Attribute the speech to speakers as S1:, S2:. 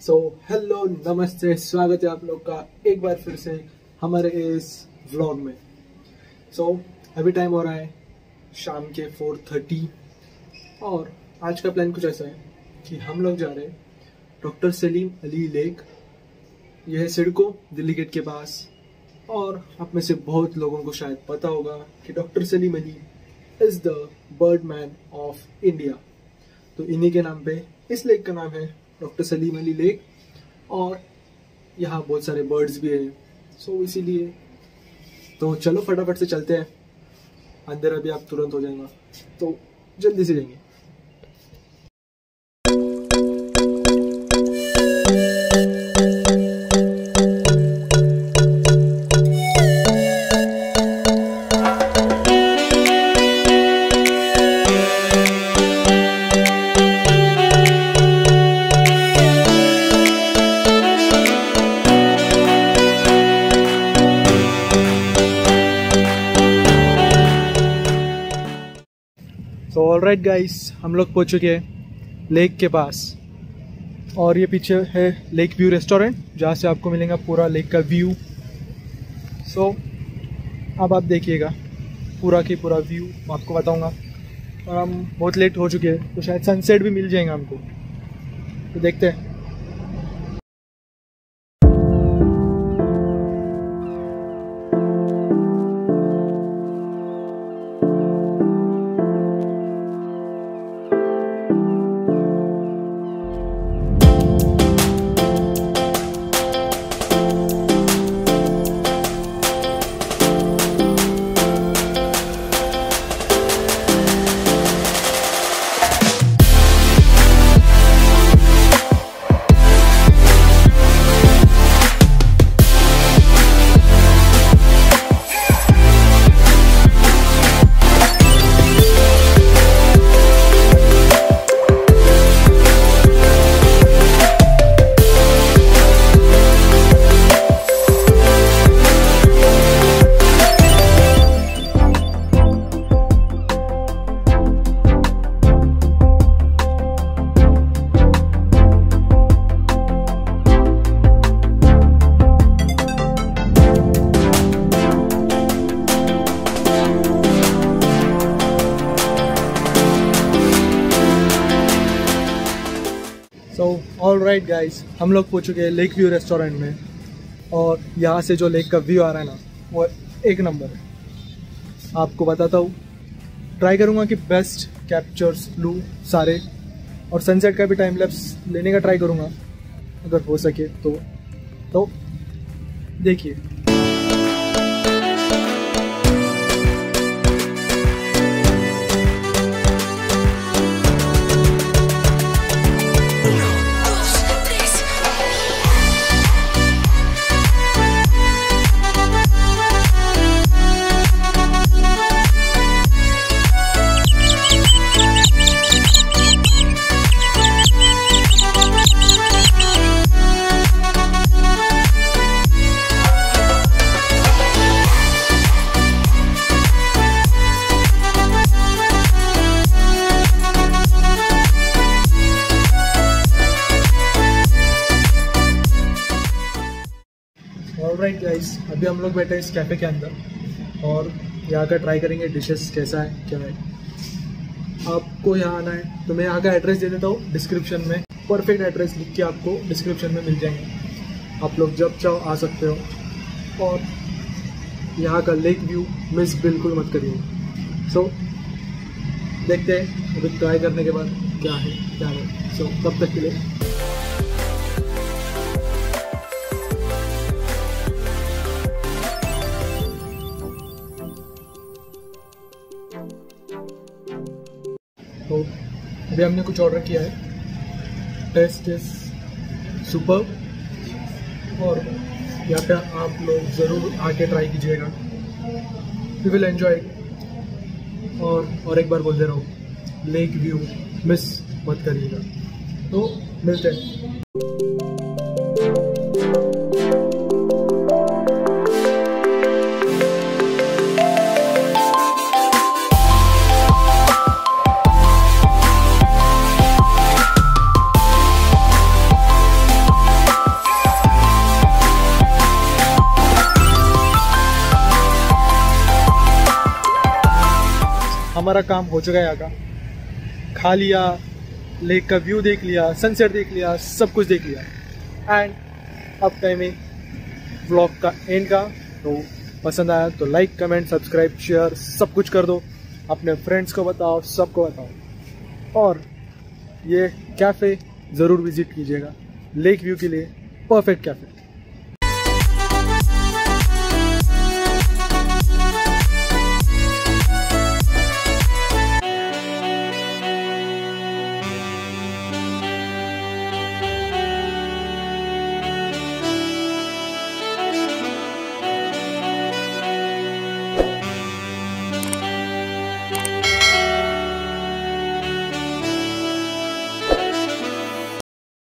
S1: Hello नमस्ते, स्वागत है आप लोग का एक बार फिर से हमारे इस व्लॉग में। अभी टाइम हो रहा है शाम के 4:30 और आज का प्लान कुछ ऐसा है कि हम लोग जा रहे हैं डॉक्टर सलीम अली लेक। यह है सिडको, दिल्ली गेट के पास। और आप में से बहुत लोगों को शायद पता होगा कि doctor Salim Ali is the bird man of India. तो इन्हीं के नाम पे इस लेक का नाम है डॉक्टर सलीम अली लेक। और यहाँ बहुत सारे बर्ड्स भी हैं, इसीलिए तो चलो फटाफट से चलते हैं। अंदर अभी आप तुरंत हो जाएगा, तो जल्दी से जाएंगे। ऑलराइट गाइस, हम लोग पहुंच चुके हैं लेक के पास। और ये पीछे है लेक व्यू रेस्टोरेंट, जहाँ से आपको मिलेगा पूरा लेक का व्यू। अब आप देखिएगा पूरा की पूरा व्यू मैं आपको बताऊंगा। और हम बहुत लेट हो चुके हैं, तो शायद सनसेट भी मिल जाएगा हमको, तो देखते हैं। ऑलराइट गाइस, हम लोग पहुंच चुके हैं लेक व्यू रेस्टोरेंट में। और यहाँ से जो लेक का व्यू आ रहा है ना, वो एक नंबर है। आपको बताता हूँ, ट्राई करूँगा कि बेस्ट कैप्चर्स लूँ सारे। और सनसेट का भी टाइम लैप्स लेने का ट्राई करूँगा अगर हो सके तो देखिए। ऑलराइट गाइस, अभी हम लोग बैठे हैं इस कैफ़े के अंदर और यहाँ का ट्राई करेंगे डिशेस कैसा है क्या है। आपको यहाँ आना है तो मैं यहाँ का एड्रेस दे देता हूँ डिस्क्रिप्शन में। परफेक्ट एड्रेस लिख के आपको डिस्क्रिप्शन में मिल जाएंगे। आप लोग जब चाहो आ सकते हो। और यहाँ का लेक व्यू मिस बिल्कुल मत करिए। देखते हैं अभी ट्राई करने के बाद क्या है। तब तक के लिए तो अभी हमने कुछ ऑर्डर किया है। Taste is super. और यहाँ पे आप लोग ज़रूर आके ट्राई कीजिएगा, यू विल एंजॉय। और एक बार बोल दे रहा हूँ, लेक व्यू मिस मत करिएगा। तो मिलते हैं। हमारा काम हो चुका है यहाँ का। खा लिया, लेक का व्यू देख लिया, सनसेट देख लिया, सब कुछ देख लिया। एंड अब टाइम है व्लॉग का एंड का। तो पसंद आया तो लाइक, कमेंट, सब्सक्राइब, शेयर सब कुछ कर दो। अपने फ्रेंड्स को बताओ, सबको बताओ। और ये कैफ़े ज़रूर विजिट कीजिएगा, लेक व्यू के लिए परफेक्ट कैफ़े।